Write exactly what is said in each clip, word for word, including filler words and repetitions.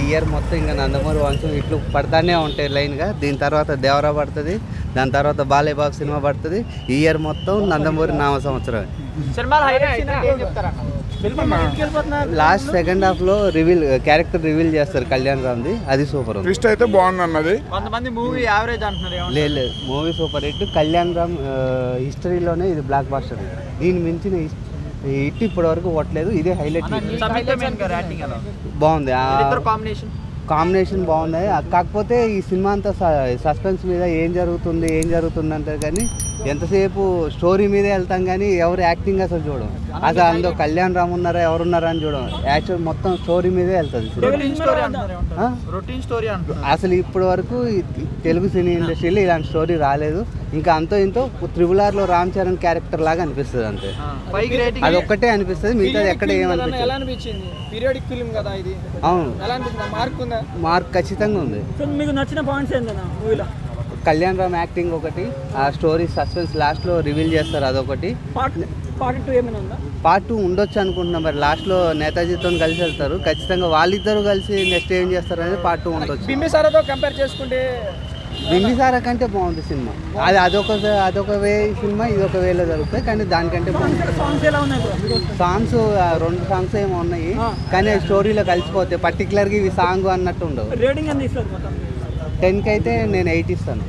ఈ ఇయర్ మొత్తం ఇంకా నందమూరి వంశం ఇట్లు పడతానే ఉంటాయి లైన్గా. దీని తర్వాత దేవరా పడుతుంది, దాని తర్వాత బాలేబాబు సినిమా పడుతుంది. ఈ ఇయర్ మొత్తం నందమూరి నామ సంవత్సరం. లాస్ట్ సెకండ్ హాఫ్ లో రివీల్ క్యారెక్టర్ రివీల్ చేస్తారు కళ్యాణ్ రామ్ది, అది సూపర్ ఉంది. ట్విస్ట్ అయితే బాగుంది అన్నది. కొంతమంది మూవీ యావరేజ్ అంటున్నారు. లేదు, movie super hit. Kalyan Ram హిస్టరీలోనే ఇది బ్లాక్ బాస్టర్. దీని మించిన హిట్ ఇప్పటి వరకు కొట్టలేదు, ఇదే హైలైట్. బాగుంది, కాంబినేషన్ బాగుంది. కాకపోతే ఈ సినిమా అంతా సస్పెన్స్ మీద ఏం జరుగుతుంది ఏం జరుగుతుంది అంటారు కానీ ఎంతసేపు స్టోరీ మీదే వెళ్తాం కానీ ఎవరు యాక్టింగ్ అసలు చూడం. అసలు అందులో కళ్యాణ్ రామ్ ఉన్నారా ఎవరున్నారా అని చూడం. యాక్చువల్ మొత్తం స్టోరీ మీదే వెళ్తుంది. అసలు ఇప్పటి వరకు తెలుగు సినీ ఇండస్ట్రీలో ఇలాంటి స్టోరీ రాలేదు. ఇంకా అంతో ఇంతో త్రిబుల్ ఆర్లో రామ్ చరణ్ క్యారెక్టర్ లాగా అనిపిస్తుంది అంతే, అది ఒక్కటే అనిపిస్తుంది. మిగతాది ఎక్కడ ఏమనిపించింది. అవును, మార్క్ ఖచ్చితంగా ఉంది. మీకు నచ్చిన పాయింట్స్ ఏంటన్నా మూవీలో? కళ్యాణ్ రామ్ యాక్టింగ్ ఒకటి, ఆ స్టోరీ సస్పెన్స్ లాస్ట్లో రివీల్ చేస్తారు అదొకటి. పార్ట్ టూ ఏమైనా ఉందా? పార్ట్ టూ ఉండొచ్చు అనుకుంటున్నాం. మరి లాస్ట్లో నేతాజీతో కలిసి వెళ్తారు ఖచ్చితంగా. వాళ్ళిద్దరు కలిసి నెక్స్ట్ ఏం చేస్తారు అనేది పార్ట్ టూ ఉండొచ్చు. బింబిసారాతో కంపేర్ చేసుకుంటే బింబిసారా కంటే బాగుంది సినిమా. అది అదొక అదొక వే సినిమా, ఇది ఒక వేలో జరుగుతాయి కానీ దానికంటే బాగుంది. సాంగ్స్ రెండు సాంగ్స్ ఏమో ఉన్నాయి కానీ స్టోరీలో కలిసిపోతాయి. పర్టికులర్గా ఇవి సాంగ్ అన్నట్టు ఉండవు. టెన్కి అయితే నేను ఎయిట్ ఇస్తాను.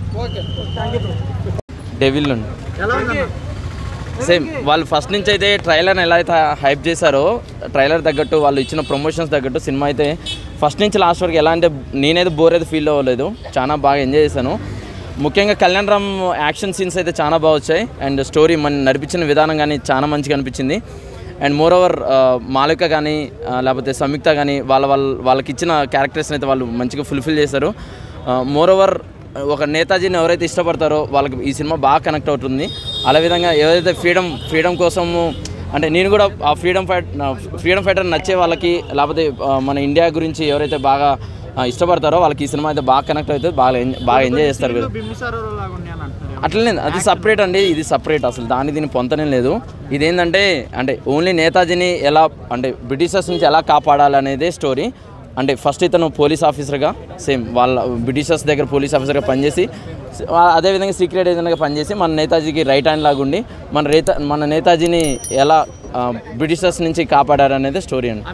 డెవిల్ నుండి సేమ్ వాళ్ళు ఫస్ట్ నుంచి అయితే ట్రైలర్ ఎలా అయితే హైప్ చేశారో, ట్రైలర్ తగ్గట్టు వాళ్ళు ఇచ్చిన ప్రమోషన్స్ తగ్గట్టు సినిమా అయితే ఫస్ట్ నుంచి లాస్ట్ వరకు ఎలా అంటే నేనైతే బోర్ అయితే ఫీల్ అవ్వలేదు, చాలా బాగా ఎంజాయ్ చేశాను. ముఖ్యంగా కళ్యాణ్ రామ్ యాక్షన్ సీన్స్ అయితే చాలా బాగా వచ్చాయి. అండ్ స్టోరీ మన నడిపించిన విధానం కానీ చాలా మంచిగా అనిపించింది. అండ్ మోర్ ఓవర్ మాలిక కానీ లేకపోతే సంయుక్త కానీ వాళ్ళ వాళ్ళ వాళ్ళకి ఇచ్చిన క్యారెక్టర్స్ని అయితే వాళ్ళు మంచిగా ఫుల్ఫిల్ చేశారు. మోర్ ఓవర్ ఒక నేతాజీని ఎవరైతే ఇష్టపడతారో వాళ్ళకి ఈ సినిమా బాగా కనెక్ట్ అవుతుంది. అలా విధంగా ఏదైతే ఫ్రీడమ్ ఫ్రీడమ్ కోసము అంటే నేను కూడా ఆ ఫ్రీడమ్ ఫైట్ ఫ్రీడమ్ ఫైటర్ నచ్చే వాళ్ళకి లేకపోతే మన ఇండియా గురించి ఎవరైతే బాగా ఇష్టపడతారో వాళ్ళకి ఈ సినిమా అయితే బాగా కనెక్ట్ అవుతుంది, బాగా బాగా ఎంజాయ్ చేస్తారు. అట్లనే అది సపరేట్ అండి, ఇది సపరేట్. అసలు దాన్ని దీన్ని పొంతనే లేదు. ఇదేంటంటే అంటే ఓన్లీ నేతాజీని ఎలా అంటే బ్రిటిషర్స్ నుంచి ఎలా కాపాడాలనేదే స్టోరీ. అంటే ఫస్ట్ ఇతను పోలీస్ ఆఫీసర్గా సేమ్ వాళ్ళ బ్రిటిషర్స్ దగ్గర పోలీస్ ఆఫీసర్గా పనిచేసి అదేవిధంగా సీక్రెట్ ఏజెంట్గా పనిచేసి మన నేతాజీకి రైట్ హ్యాండ్ లాగా ఉండి మన రేత మన నేతాజీని ఎలా బ్రిటిషర్స్ నుంచి కాపాడారు అనేది స్టోరీ అండి.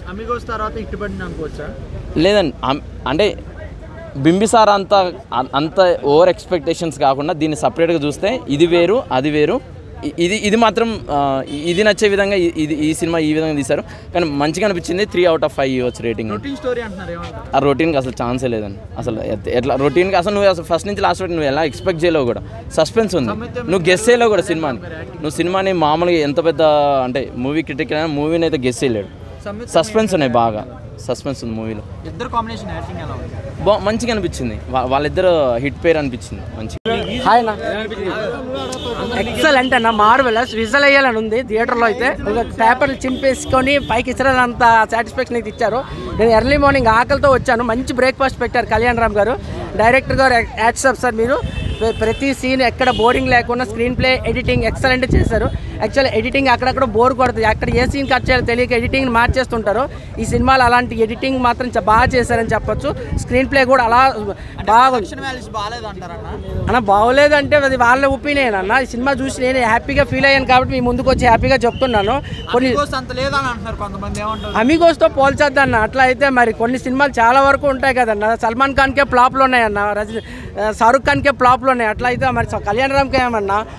లేదండి అంటే బింబిసారా అంత అంత ఓవర్ ఎక్స్పెక్టేషన్స్ కాకుండా దీన్ని సపరేట్గా చూస్తే ఇది వేరు అది వేరు. ఇది ఇది మాత్రం ఇది నచ్చే విధంగా ఇది ఈ సినిమా ఈ విధంగా తీశారు కానీ మంచిగా అనిపించింది. త్రీ అవుట్ ఆఫ్ ఫైవ్ ఇవ్వచ్చు రేటింగ్. ఆ రొటీన్కి అసలు ఛాన్సే లేదండి. అసలు ఎట్లా రొటీన్కి అసలు నువ్వు అసలు ఫస్ట్ నుంచి లాస్ట్ వరకు నువ్వు ఎలా ఎక్స్పెక్ట్ చేయలేవు కూడా. సస్పెన్స్ ఉంది, నువ్వు గెస్ చేయలేవు కూడా సినిమాని. నువ్వు సినిమాని మామూలుగా ఎంత పెద్ద అంటే మూవీ క్రిటిక్ అయినా మూవీని అయితే గెస్ చేయలేడు. సస్పెన్స్ ఉన్నాయి, బాగా సస్పెన్స్ ఉంది మూవీలో. ఇద్దరు కాంబినేషన్ యాక్టింగ్ ఎలా ఉంది? బా మంచిగా అనిపించింది. వాళ్ళిద్దరు హిట్ పేర్ అనిపించింది. మంచి హాయ్ అన్న, ఎక్సలెంట్ అన్న, మార్వెలస్. విజువల్ అయ్యాలని ఉంది థియేటర్లో అయితే. పేపర్లు చింపేసుకొని పైకి ఇచ్చినంత సాటిస్ఫాక్షన్ అయితే ఇచ్చారు. నేను ఎర్లీ మార్నింగ్ ఆకలితో వచ్చాను. మంచి బ్రేక్ఫాస్ట్ పెట్టారు కళ్యాణ్ రామ్ గారు. డైరెక్టర్ గారు యాక్సెప్ట్ సార్, మీరు ప్రతి సీన్ ఎక్కడ బోరింగ్ లేకుండా స్క్రీన్ ప్లే ఎడిటింగ్ ఎక్సలెంట్ చేశారు. యాక్చువల్ ఎడిటింగ్ అక్కడక్కడ బోర్ కొడుతుంది, అక్కడ ఏ సీన్ కట్ చేయాలో తెలియక ఎడిటింగ్ మార్చేస్తుంటారు. ఈ సినిమాలో అలాంటి ఎడిటింగ్ మాత్రం బాగా చేశారని చెప్పొచ్చు. స్క్రీన్ ప్లే కూడా అలా బాగా అన్న. బాగోలేదంటే అది వాళ్ళ ఒపీనియన్ అన్న. ఈ సినిమా చూసి నేను హ్యాపీగా ఫీల్ అయ్యాను కాబట్టి మీ ముందుకు వచ్చి హ్యాపీగా చెప్తున్నాను. కొన్ని అమిగోస్తో పోల్చొద్దన్న. అట్లా అయితే మరి కొన్ని సినిమాలు చాలా వరకు ఉంటాయి కదన్న. సల్మాన్ ఖాన్కే ఫ్లాప్లు ఉన్నాయన్న, రజనీ షారుఖ్ ఖాన్కే ఫ్లాప్లు ఉన్నాయి. అట్లా అయితే మరి కళ్యాణ్ రామ్కి ఏమన్నా